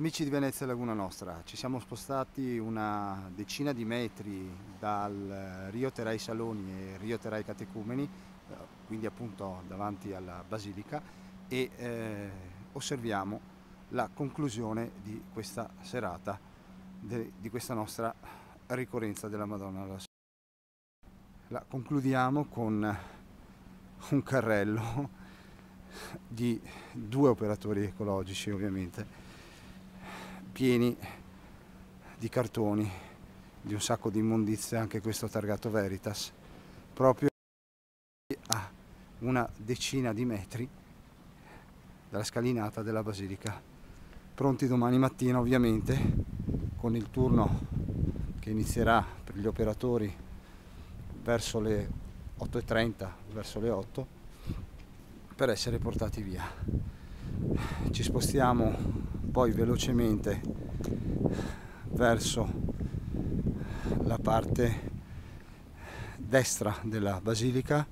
Amici di Venezia Laguna Nostra, ci siamo spostati una decina di metri dal Rio Terai Saloni e Rio Terai Catecumeni, quindi appunto davanti alla Basilica, e osserviamo la conclusione di questa serata, di questa nostra ricorrenza della Madonna alla Salute. La concludiamo con un carrello di due operatori ecologici, ovviamente, pieni di cartoni, di un sacco di immondizie, anche questo targato Veritas, proprio a una decina di metri dalla scalinata della Basilica, pronti domani mattina ovviamente con il turno che inizierà per gli operatori verso le 8:30, verso le 8, per essere portati via. Ci spostiamo poi velocemente verso la parte destra della Basilica.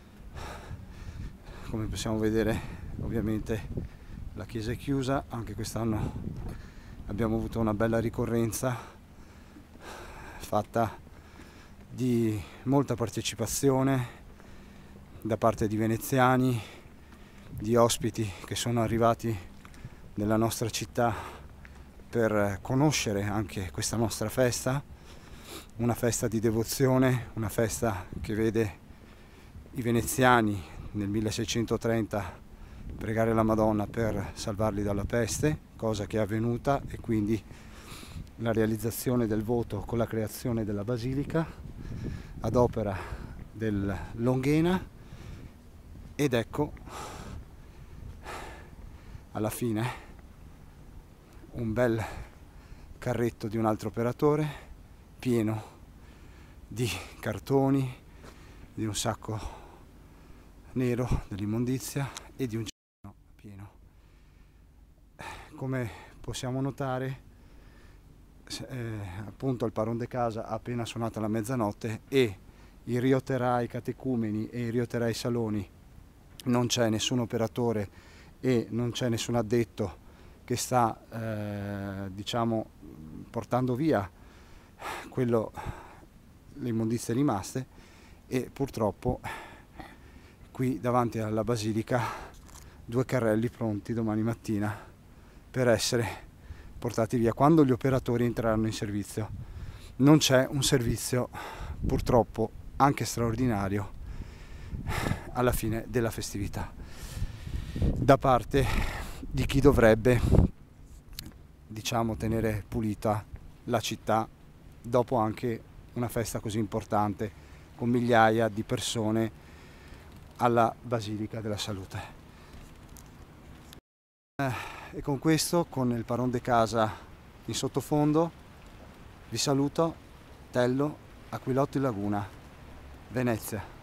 Come possiamo vedere, ovviamente la chiesa è chiusa, anche quest'anno abbiamo avuto una bella ricorrenza fatta di molta partecipazione da parte di veneziani, di ospiti che sono arrivati nella nostra città per conoscere anche questa nostra festa, una festa di devozione, una festa che vede i veneziani nel 1630 pregare la Madonna per salvarli dalla peste, cosa che è avvenuta, e quindi la realizzazione del voto con la creazione della Basilica ad opera del Longhena. Ed ecco, alla fine, un bel carretto di un altro operatore pieno di cartoni, di un sacco nero dell'immondizia e di un cestino pieno. Come possiamo notare, appunto il Paron de Casa ha appena suonato la mezzanotte e i Rio Terai Catecumeni e i Rio Terai Saloni non c'è nessun operatore e non c'è nessun addetto che sta diciamo portando via le immondizie rimaste, e purtroppo qui davanti alla Basilica due carrelli pronti domani mattina per essere portati via quando gli operatori entreranno in servizio. Non c'è un servizio purtroppo anche straordinario alla fine della festività da parte di chi dovrebbe, diciamo, tenere pulita la città dopo anche una festa così importante con migliaia di persone alla Basilica della Salute. E con questo, con il Paron de Casa in sottofondo, vi saluto. Tello, Aquilotto in Laguna, Venezia.